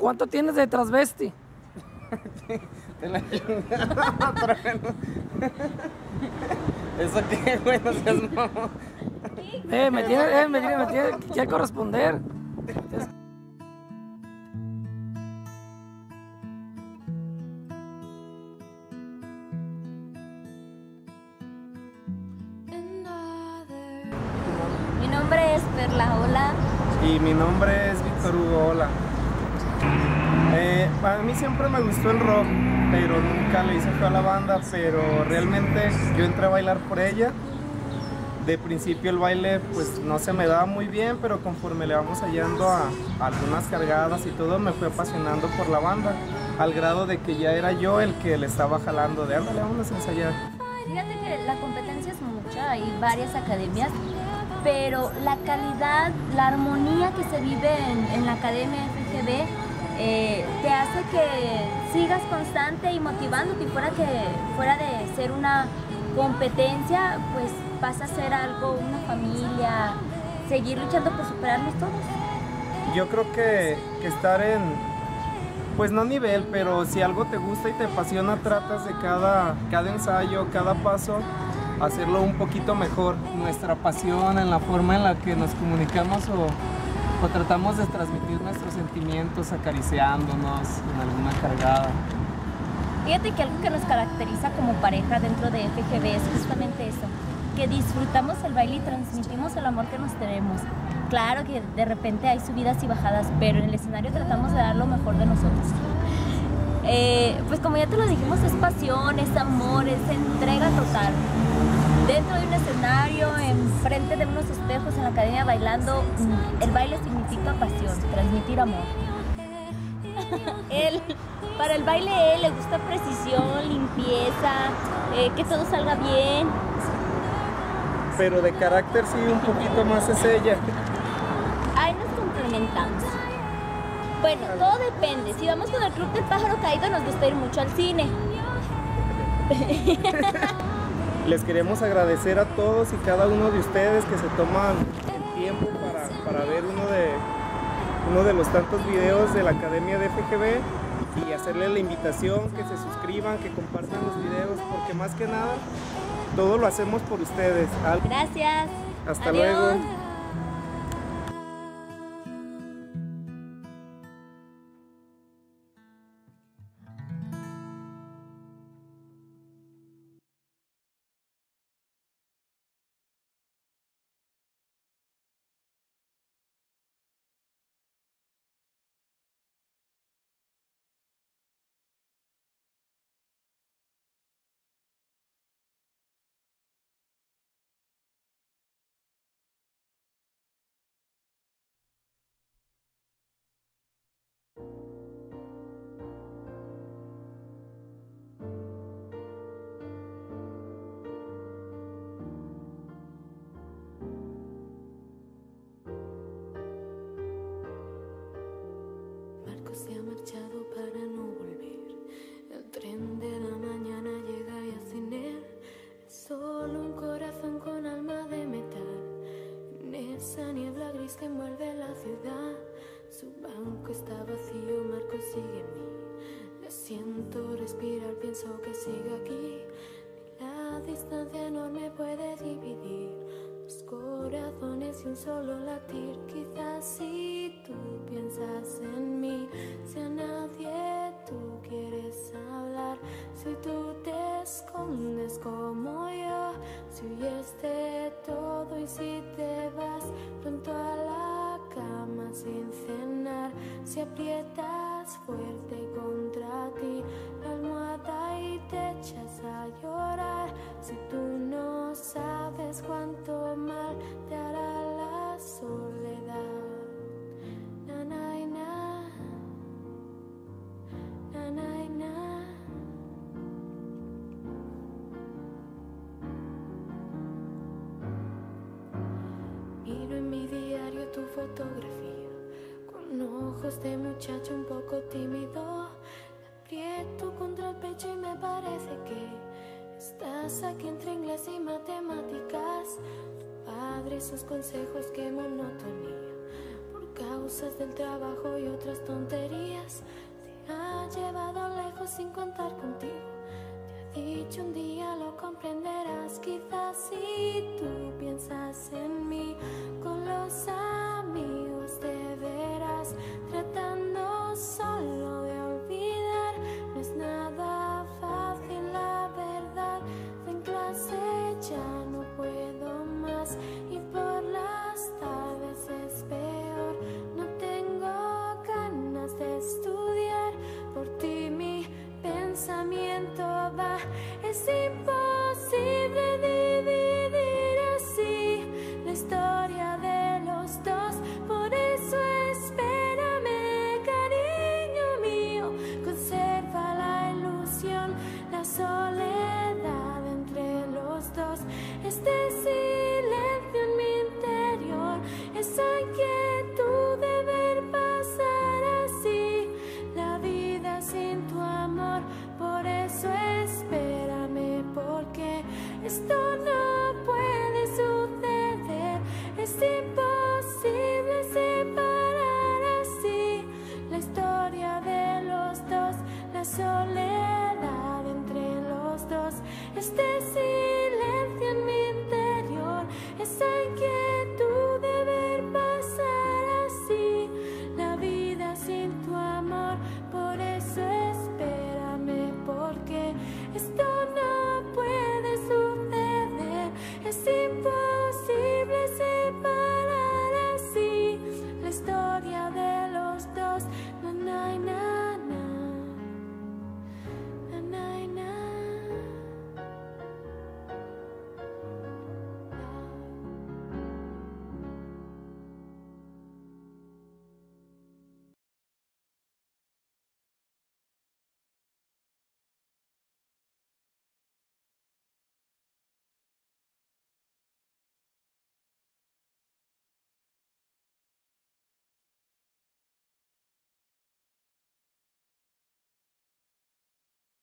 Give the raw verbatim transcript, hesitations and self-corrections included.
¿Cuánto tienes de transvesti? Te la chingada. ¿Eso qué, güey? No seas mamón. Eh, me tiene, eh, me tiene, me tiene que corresponder. Es- Mi nombre es Perla, hola. Y mi nombre es Víctor Hugo, hola. Eh, a mí siempre me gustó el rock, pero nunca le hice feo a la banda, pero realmente yo entré a bailar por ella. De principio el baile pues no se me daba muy bien, pero conforme le vamos hallando a, a algunas cargadas y todo, me fui apasionando por la banda, al grado de que ya era yo el que le estaba jalando de ándale, vamos a ensayar. Fíjate que la competencia es mucha, hay varias academias, pero la calidad, la armonía que se vive en, en la Academia F G B eh, te hace que sigas constante y motivándote, y fuera, que, fuera de ser una competencia, pues pasa a ser algo, una familia, seguir luchando por superarnos todos. Yo creo que, que estar en, pues no nivel, pero si algo te gusta y te apasiona, tratas de cada, cada ensayo, cada paso, hacerlo un poquito mejor. Nuestra pasión en la forma en la que nos comunicamos o, o tratamos de transmitir nuestros sentimientos acariciándonos en alguna cargada. Fíjate que algo que nos caracteriza como pareja dentro de F G B es justamente eso, que disfrutamos el baile y transmitimos el amor que nos tenemos. Claro que de repente hay subidas y bajadas, pero en el escenario tratamos de dar lo mejor de nosotros. Eh, pues como ya te lo dijimos, es pasión, es amor, es entrega total. Dentro de un escenario, enfrente de unos espejos en la academia bailando, el baile significa pasión, transmitir amor. Él, para el baile, él le gusta precisión, limpieza, eh, que todo salga bien. Pero de carácter sí, un poquito más es ella. Ahí nos complementamos. Bueno, todo depende. Si vamos con el Club del Pájaro Caído, nos gusta ir mucho al cine. Les queremos agradecer a todos y cada uno de ustedes que se toman el tiempo para, para ver uno de, uno de los tantos videos de la Academia de F G B y hacerles la invitación, que se suscriban, que compartan los videos, porque más que nada todo lo hacemos por ustedes. Gracias. Hasta Adiós. luego. Se ha marchado para no volver. El tren de la mañana llega ya sin él. Es solo un corazón con alma de metal. En esa niebla gris que envuelve la ciudad, su banco está vacío, Marcos sigue en mí. Le siento respirar, pienso que sigue aquí. Ni la distancia enorme puede dividir los corazones y un solo latir. Quizás si tú piensas en mí, si a nadie tú quieres hablar, si tú te escondes como yo, si huyes de todo y si te vas pronto a la cama sin cenar, si aprietas fuerte contra ti la almohada y te echas a llorar, si tú no sabes cuánto mal te hará la soledad. Na, na, y na. Na, na, y na. Miro en mi diario tu fotografía, con ojos de muchacho un poco tímido. La aprieto contra el pecho y me parece que estás aquí entre inglés y matemáticas. Tu padre y sus consejos, qué monotonía. Por causa pausas del trabajo y otras tonterías. Te ha llevado lejos sin contar contigo. Te ha dicho un día lo comprenderás. Quizás si tú piensas en mí, con los amigos te verás. Tratando solo de olvidar, no es nada fácil la verdad. En clase ya no puedo más y por las tardes es peor. No tengo ganas de estudiar, por ti mi pensamiento va. Es imposible dividir así la historia de los dos. Por eso espérame, cariño mío, conserva la ilusión, la soledad entre los dos. Este silencio en mi interior, esa inquietud de ver pasar así la vida sin tu amor. Por eso espérame, porque esto no puede suceder. Es imposible separar así la historia de los dos, la soledad entre los dos. Este silencio en mi interior, esa inquietud de ver pasar así la vida sin tu amor. Por eso espérame, porque esto no puede suceder. Es imposible